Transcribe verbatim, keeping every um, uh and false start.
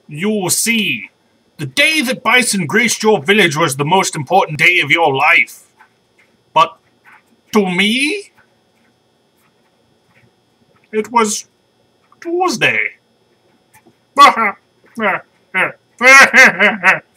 You see, the day that Bison graced your village was the most important day of your life. But to me, it was Tuesday.